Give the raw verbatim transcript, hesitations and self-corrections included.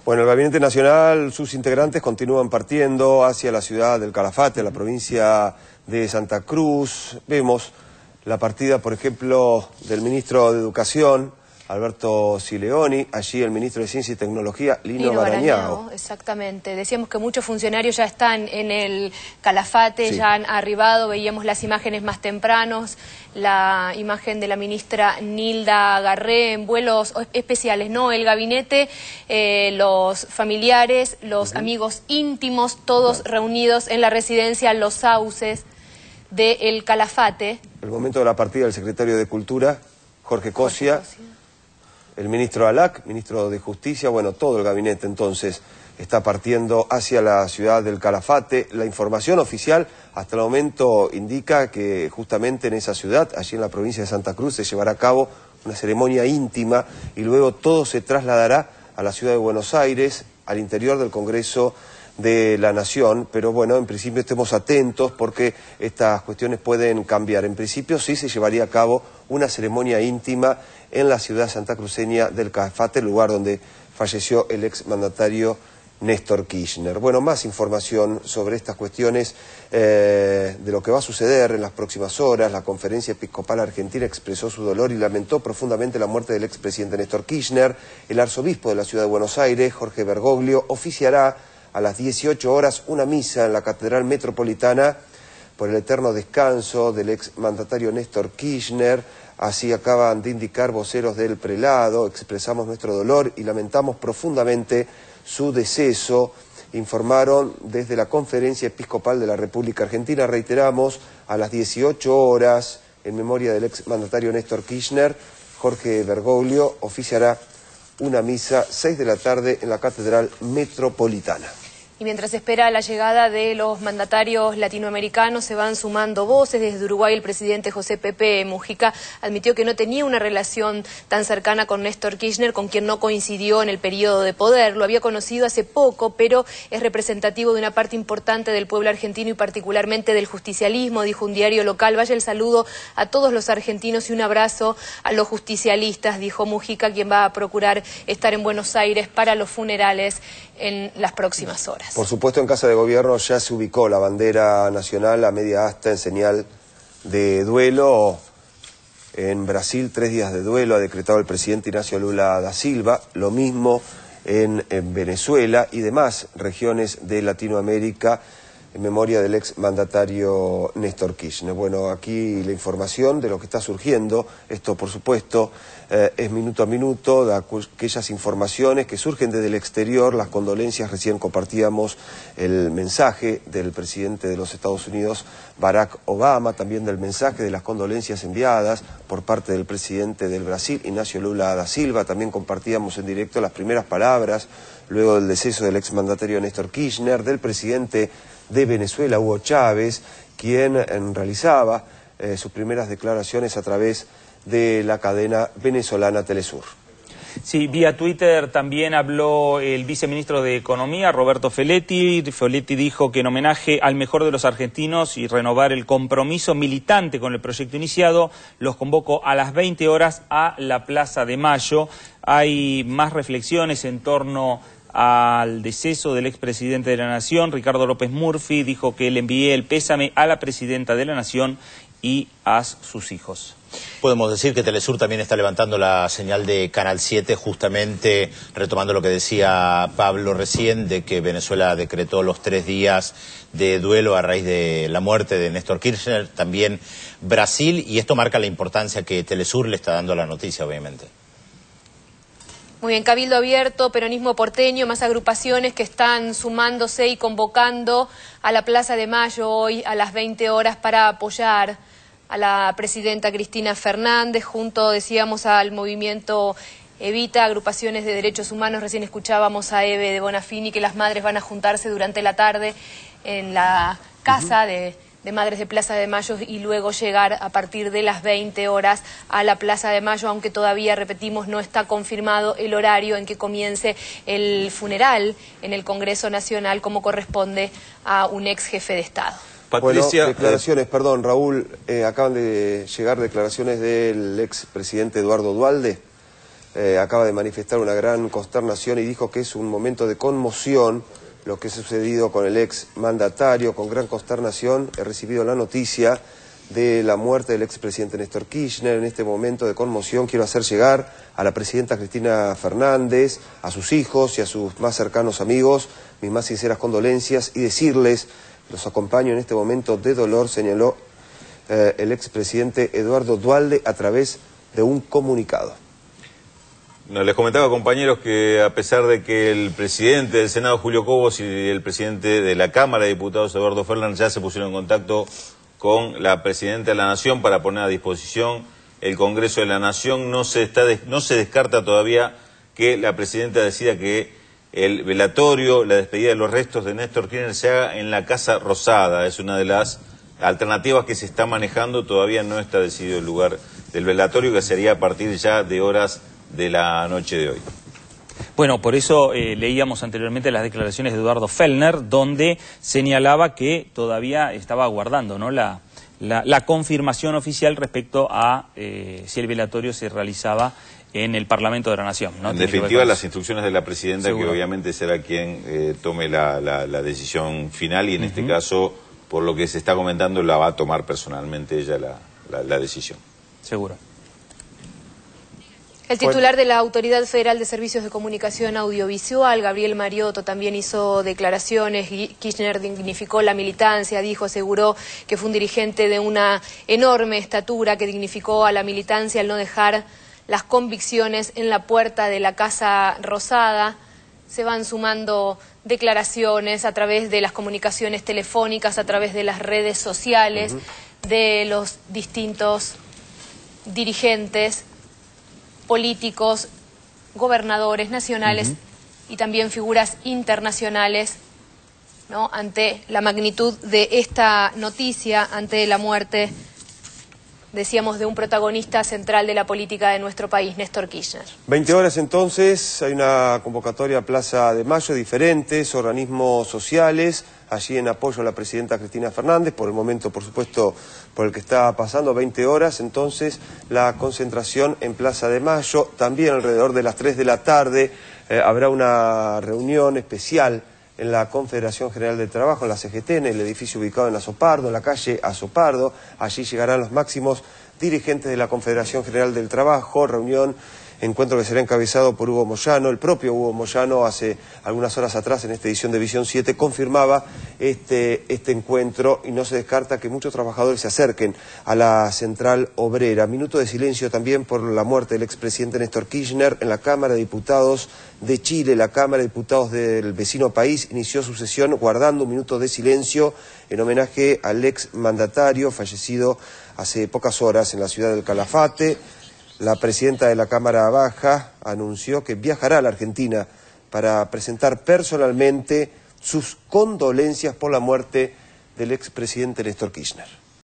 Bueno, el Gabinete Nacional, sus integrantes continúan partiendo hacia la ciudad del Calafate, la provincia de Santa Cruz. Vemos la partida, por ejemplo, del ministro de Educación, Alberto Sileoni, allí el ministro de Ciencia y Tecnología, Lino, Lino Barañao. Barañao. Exactamente. Decíamos que muchos funcionarios ya están en el Calafate, sí. ya han arribado, veíamos las imágenes más tempranos, la imagen de la ministra Nilda Garré en vuelos especiales, ¿no? El gabinete, eh, los familiares, los uh-huh. amigos íntimos, todos claro. reunidos en la residencia Los Sauces de El Calafate. El momento de la partida del secretario de Cultura, Jorge Cosia. Jorge Cosia. El ministro Alac, ministro de Justicia, bueno, todo el gabinete entonces está partiendo hacia la ciudad del Calafate. La información oficial hasta el momento indica que justamente en esa ciudad, allí en la provincia de Santa Cruz, se llevará a cabo una ceremonia íntima y luego todo se trasladará a la ciudad de Buenos Aires, al interior del Congreso de la Nación, pero bueno, en principio estemos atentos porque estas cuestiones pueden cambiar. En principio sí se llevaría a cabo una ceremonia íntima en la ciudad santacruceña del Calafate, el lugar donde falleció el exmandatario Néstor Kirchner. Bueno, más información sobre estas cuestiones eh, de lo que va a suceder en las próximas horas. La Conferencia Episcopal Argentina expresó su dolor y lamentó profundamente la muerte del expresidente Néstor Kirchner. El arzobispo de la ciudad de Buenos Aires, Jorge Bergoglio, oficiará a las dieciocho horas una misa en la Catedral Metropolitana por el eterno descanso del exmandatario Néstor Kirchner. Así acaban de indicar voceros del prelado. Expresamos nuestro dolor y lamentamos profundamente su deceso, informaron desde la Conferencia Episcopal de la República Argentina. Reiteramos, a las dieciocho horas, en memoria del exmandatario Néstor Kirchner, Jorge Bergoglio oficiará una misa, seis de la tarde, en la Catedral Metropolitana. Y mientras se espera la llegada de los mandatarios latinoamericanos, se van sumando voces. Desde Uruguay, el presidente José Pepe Mujica admitió que no tenía una relación tan cercana con Néstor Kirchner, con quien no coincidió en el periodo de poder. Lo había conocido hace poco, pero es representativo de una parte importante del pueblo argentino y particularmente del justicialismo, dijo un diario local. Vaya el saludo a todos los argentinos y un abrazo a los justicialistas, dijo Mujica, quien va a procurar estar en Buenos Aires para los funerales en las próximas horas. Por supuesto, en Casa de Gobierno ya se ubicó la bandera nacional a media asta en señal de duelo. En Brasil, tres días de duelo ha decretado el presidente Ignacio Lula da Silva. Lo mismo en, en Venezuela y demás regiones de Latinoamérica en memoria del ex mandatario Néstor Kirchner. Bueno, aquí la información de lo que está surgiendo. Esto, por supuesto, eh, es minuto a minuto de aquellas informaciones que surgen desde el exterior. Las condolencias, recién compartíamos el mensaje del presidente de los Estados Unidos, Barack Obama, también del mensaje de las condolencias enviadas por parte del presidente del Brasil, Ignacio Lula da Silva. También compartíamos en directo las primeras palabras, luego del deceso del exmandatario Néstor Kirchner, del presidente de Venezuela, Hugo Chávez, quien eh, realizaba eh, sus primeras declaraciones a través de la cadena venezolana Telesur. Sí, vía Twitter también habló el viceministro de Economía, Roberto Feletti. Feletti dijo que en homenaje al mejor de los argentinos y renovar el compromiso militante con el proyecto iniciado, los convoco a las veinte horas a la Plaza de Mayo. Hay más reflexiones en torno al deceso del expresidente de la Nación. Ricardo López Murphy dijo que le envié el pésame a la presidenta de la Nación y a sus hijos. Podemos decir que Telesur también está levantando la señal de Canal siete, justamente retomando lo que decía Pablo recién, de que Venezuela decretó los tres días de duelo a raíz de la muerte de Néstor Kirchner, también Brasil, y esto marca la importancia que Telesur le está dando a la noticia, obviamente. Muy bien, Cabildo Abierto, Peronismo Porteño, más agrupaciones que están sumándose y convocando a la Plaza de Mayo hoy a las veinte horas para apoyar a la presidenta Cristina Fernández, junto, decíamos, al movimiento Evita, agrupaciones de derechos humanos. Recién escuchábamos a Eve de Bonafini que las madres van a juntarse durante la tarde en la casa uh-huh. de... de Madres de Plaza de Mayo y luego llegar a partir de las veinte horas a la Plaza de Mayo, aunque todavía, repetimos, no está confirmado el horario en que comience el funeral en el Congreso Nacional, como corresponde a un ex jefe de Estado. Patricia, bueno, declaraciones, eh... perdón, Raúl, eh, acaban de llegar declaraciones del ex presidente Eduardo Duhalde, eh, acaba de manifestar una gran consternación y dijo que es un momento de conmoción lo que ha sucedido con el ex mandatario. Con gran consternación he recibido la noticia de la muerte del expresidente Néstor Kirchner. En este momento de conmoción quiero hacer llegar a la presidenta Cristina Fernández, a sus hijos y a sus más cercanos amigos mis más sinceras condolencias y decirles, los acompaño en este momento de dolor, señaló eh, el expresidente Eduardo Duhalde a través de un comunicado. No, les comentaba, compañeros, que a pesar de que el presidente del Senado, Julio Cobos, y el presidente de la Cámara de Diputados, Eduardo Fernán, ya se pusieron en contacto con la Presidenta de la Nación para poner a disposición el Congreso de la Nación, no se, está, no se descarta todavía que la Presidenta decida que el velatorio, la despedida de los restos de Néstor Kirchner se haga en la Casa Rosada. Es una de las alternativas que se está manejando, todavía no está decidido el lugar del velatorio, que sería a partir ya de horas de la noche de hoy. Bueno, por eso eh, leíamos anteriormente las declaraciones de Eduardo Fellner, donde señalaba que todavía estaba aguardando, ¿no?, la, la, la confirmación oficial respecto a eh, si el velatorio se realizaba en el Parlamento de la Nación, ¿no? En definitiva, las instrucciones de la Presidenta, Seguro. que obviamente será quien eh, tome la, la, la decisión final y en uh-huh. este caso, por lo que se está comentando, la va a tomar personalmente ella la, la, la decisión. Seguro. El titular de la Autoridad Federal de Servicios de Comunicación Audiovisual, Gabriel Mariotto, también hizo declaraciones. Kirchner dignificó la militancia, dijo, aseguró que fue un dirigente de una enorme estatura, que dignificó a la militancia al no dejar las convicciones en la puerta de la Casa Rosada. Se van sumando declaraciones a través de las comunicaciones telefónicas, a través de las redes sociales, uh-huh. de los distintos dirigentes políticos, gobernadores nacionales uh-huh. y también figuras internacionales, ¿no?, ante la magnitud de esta noticia, ante la muerte, decíamos, de un protagonista central de la política de nuestro país, Néstor Kirchner. veinte horas entonces, hay una convocatoria a Plaza de Mayo, diferentes organismos sociales, allí en apoyo a la presidenta Cristina Fernández, por el momento, por supuesto, por el que está pasando, veinte horas, entonces, la concentración en Plaza de Mayo. También alrededor de las tres de la tarde eh, habrá una reunión especial en la Confederación General del Trabajo, en la C G T, en el edificio ubicado en Azopardo, en la calle Azopardo. Allí llegarán los máximos dirigentes de la Confederación General del Trabajo, reunión, encuentro que será encabezado por Hugo Moyano. El propio Hugo Moyano, hace algunas horas atrás, en esta edición de Visión siete, confirmaba este, este encuentro y no se descarta que muchos trabajadores se acerquen a la central obrera. Minuto de silencio también por la muerte del expresidente Néstor Kirchner en la Cámara de Diputados de Chile. La Cámara de Diputados del vecino país inició su sesión guardando un minuto de silencio en homenaje al ex mandatario fallecido hace pocas horas en la ciudad del Calafate. La presidenta de la Cámara Baja anunció que viajará a la Argentina para presentar personalmente sus condolencias por la muerte del expresidente Néstor Kirchner.